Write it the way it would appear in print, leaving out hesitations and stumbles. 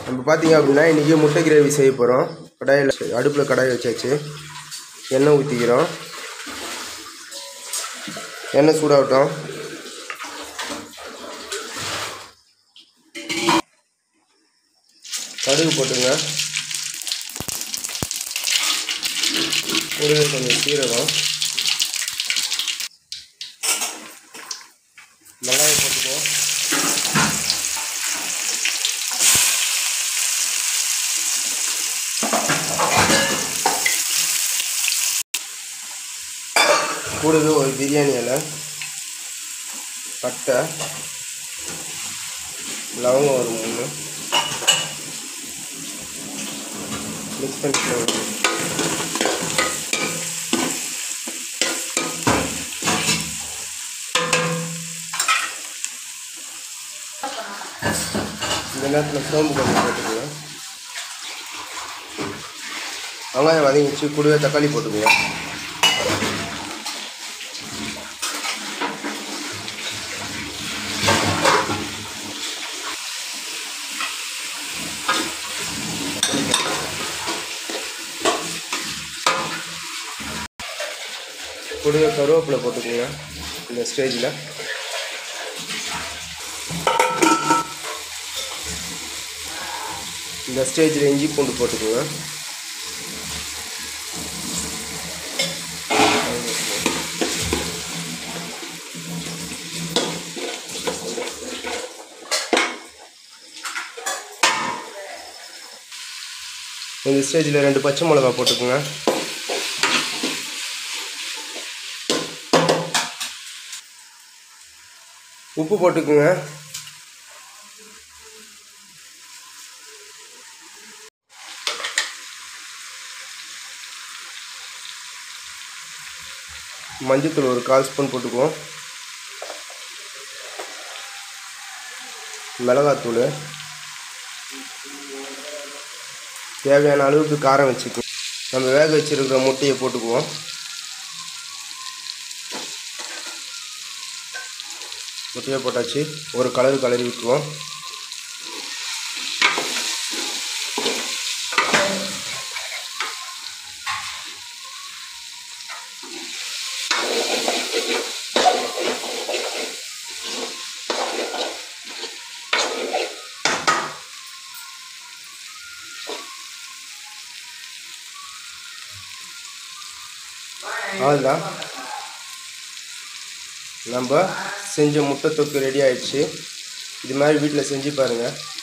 நம்ம பார்த்தீங்க அப்படின்னா இன்றைக்கி முட்டை கிரேவி செய்ய போகிறோம். கடாயில் அடுப்பில் கடாய் வச்சாச்சு. எண்ணெய் ஊற்றிக்கிறோம். எண்ணெய் சூடாகட்டும். கடுகு போட்டுங்க. கூடவே கொஞ்சம் சீரகம், வெங்காயம் போட்டுக்குவோம். கூடவே ஒரு பிரியாணி இலை, பட்டை, லவங்கம் ஒரு 3 மிக்ஸ் பண்ணிக்கலாம். இந்த நேரத்தில் சோம்பு கொஞ்சம் போட்டுக்குவேன். வெங்காயம் வதங்கிச்சு. கூடவே தக்காளி போட்டுக்குவேன். கூடவே கருவேப்பிலை போட்டுக்குங்க. இந்த ஸ்டேஜில் இஞ்சி பூண்டு போட்டுக்குங்க. இந்த ஸ்டேஜில் 2 பச்சை மிளகா போட்டுக்குங்க. உப்பு போட்டுக்குங்க. மஞ்சத்தூள் ஒரு 1/4 ஸ்பூன் போட்டுக்குவோம். மிளகாத்தூள் தேவையான அளவுக்கு காரம் வச்சுக்குவோம். நம்ம வேக வச்சுருக்கிற முட்டையை போட்டுக்குவோம். முட்டையை போட்டாச்சு. ஒரு கலரி விட்டுருவோம். அவ்வளோதான், நம்ம செஞ்ச முட்டை தொக்கு ரெடி ஆயிடுச்சு. இது மாதிரி வீட்டில் செஞ்சு பாருங்கள்.